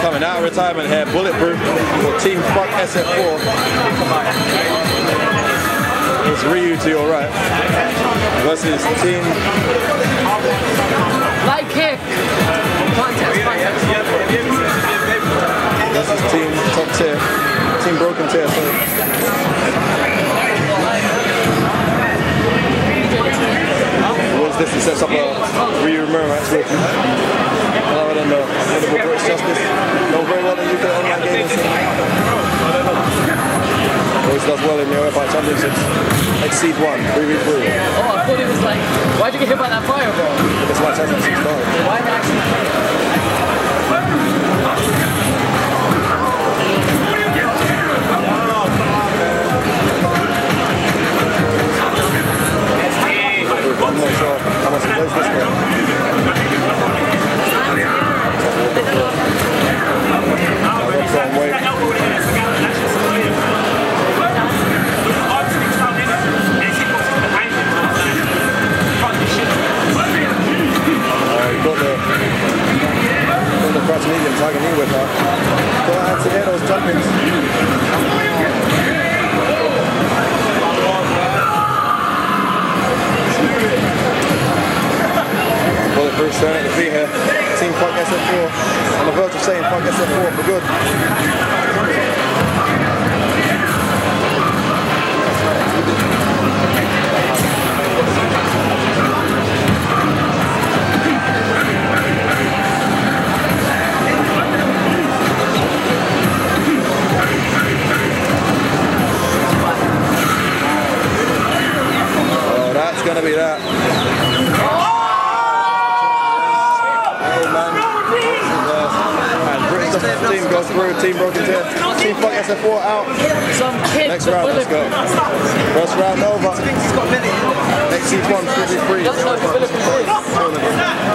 Coming out of retirement here, Bulletproof for Team Fuck SF4. It's Ryu to your right versus Team Light kick. Contest. This is Team Top Tier. Team Broken Tier, sorry. Once this sets up a Ryu mirror match with other than the Honorable British Justice. Known very well in UK online gaming scene. Always does well in the OFI Championships. Exceed 1, 3v3. Oh, I thought it was like, why'd you get hit by that fireball? This match hasn't started. Why actually? I'm not sure how much he plays this game. Tagging me with her. Go ahead to hit those jumpings. Bulletproof staring at the feet here. Team Fuck SF4. On the verge of saying Fuck SF4 for good. Gonna be that. Hey man. And British Justice team goes through, Team Broken Tier. Team Fuck SF4 out. Next round, let's go. First round over. Next seat 1, 3v3.